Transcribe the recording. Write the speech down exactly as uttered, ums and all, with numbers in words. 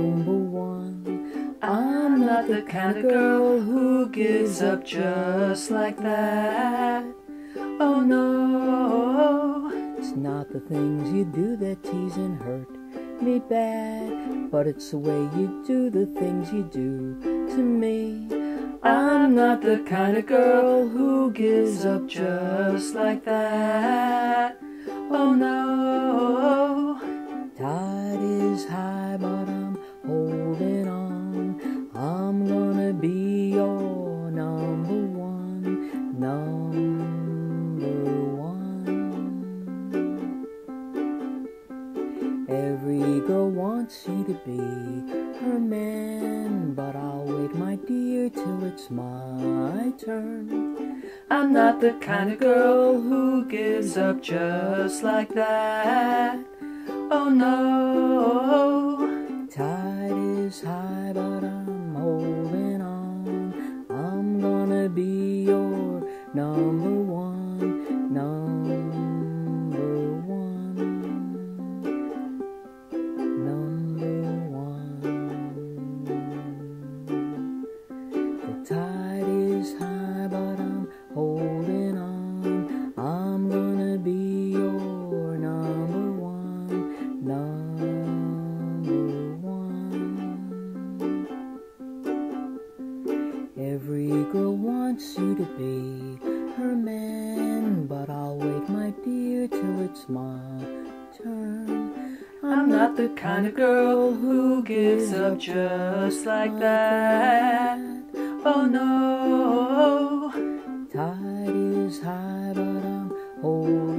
number one. I'm not the kind of girl who gives up just like that. Oh no, it's not the things you do that tease and hurt me bad, but it's the way you do the things you do to me. I'm not the kind of girl who gives up just like that. Oh no, tide is high but I'm holding on. I'm gonna be your number one, number one. Every girl wants you to be her man, but I'll wait, my dear, till it's my turn. I'm not the kind of girl who gives up just like that. Oh no, tide is high but I'm holding on. I'm gonna be your number one, number one, number one. The tide is high but I'm holding on. I'm gonna be your number one, number one. Every girl wants you to be her man, but I'll wait, my dear, till it's my turn. I'm not the kind of girl who gives up just like that. Oh no, tide is high but I'm holding